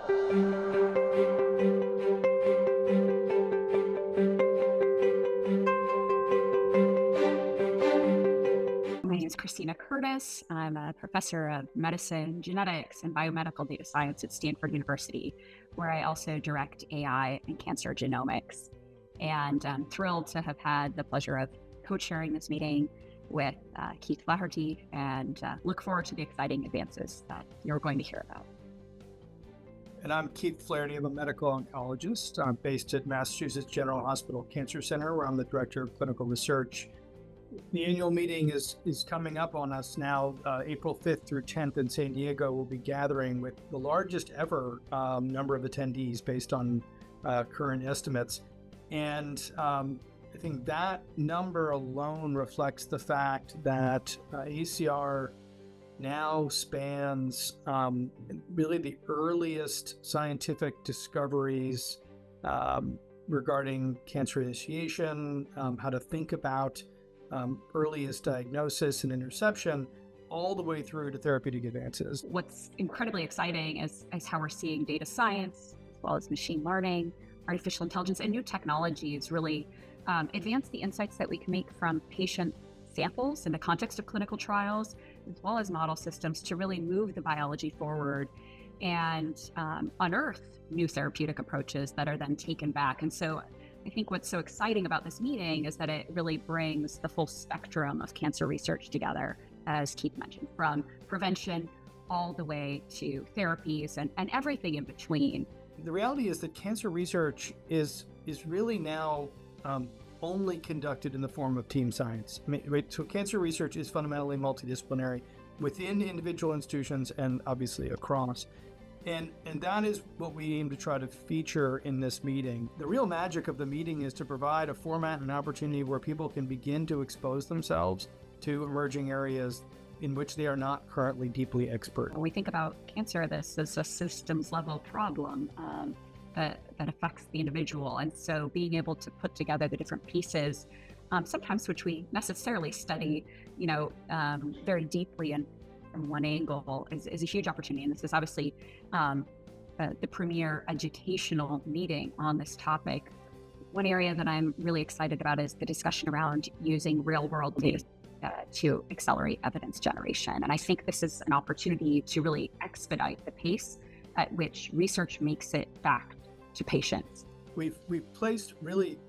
My name is Christina Curtis. I'm a professor of medicine, genetics, and biomedical data science at Stanford University, where I also direct AI and cancer genomics. And I'm thrilled to have had the pleasure of co-chairing this meeting with Keith Flaherty, and look forward to the exciting advances that you're going to hear about. And I'm Keith Flaherty. I'm a medical oncologist. I'm based at Massachusetts General Hospital Cancer Center, where I'm the director of clinical research. The annual meeting is coming up on us now. April 5th through 10th in San Diego. We'll be gathering with the largest ever number of attendees based on current estimates. And I think that number alone reflects the fact that AACR now spans really the earliest scientific discoveries regarding cancer initiation, how to think about earliest diagnosis and interception, all the way through to therapeutic advances. What's incredibly exciting is how we're seeing data science, as well as machine learning, artificial intelligence, and new technologies really advance the insights that we can make from patient samples in the context of clinical trials, as well as model systems to really move the biology forward and unearth new therapeutic approaches that are then taken back. And so I think what's so exciting about this meeting is that it really brings the full spectrum of cancer research together, as Keith mentioned, from prevention all the way to therapies and everything in between. The reality is that cancer research is really now only conducted in the form of team science. So cancer research is fundamentally multidisciplinary within individual institutions and obviously across. And that is what we aim to try to feature in this meeting. The real magic of the meeting is to provide a format and opportunity where people can begin to expose themselves to emerging areas in which they are not currently deeply expert. When we think about cancer, this is a systems level problem that affects the individual. And so being able to put together the different pieces, sometimes which we necessarily study, very deeply and from one angle is a huge opportunity. And this is obviously the premier educational meeting on this topic. One area that I'm really excited about is the discussion around using real world data to accelerate evidence generation. And I think this is an opportunity to really expedite the pace at which research makes it back to patients. We've placed really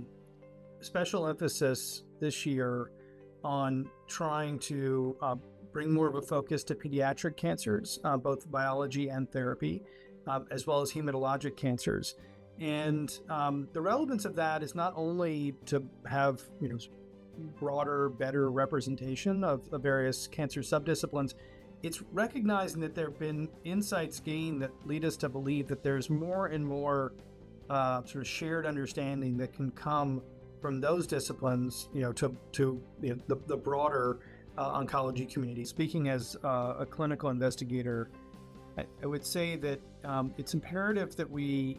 special emphasis this year on trying to bring more of a focus to pediatric cancers, both biology and therapy, as well as hematologic cancers. And the relevance of that is not only to have broader, better representation of various cancer subdisciplines. It's recognizing that there have been insights gained that lead us to believe that there's more and more sort of shared understanding that can come from those disciplines, to the broader oncology community. Speaking as a clinical investigator, I would say that it's imperative that we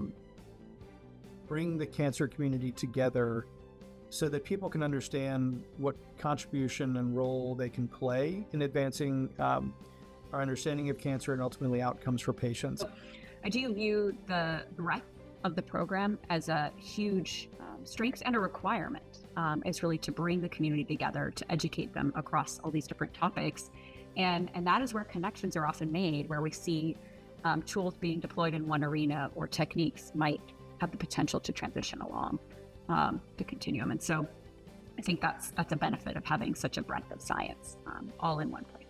bring the cancer community together so that people can understand what contribution and role they can play in advancing our understanding of cancer and ultimately outcomes for patients. I do view the breadth of the program as a huge strength and a requirement. Is really to bring the community together, to educate them across all these different topics. And that is where connections are often made, where we see tools being deployed in one arena or techniques might have the potential to transition along the continuum. And so I think that's a benefit of having such a breadth of science all in one place.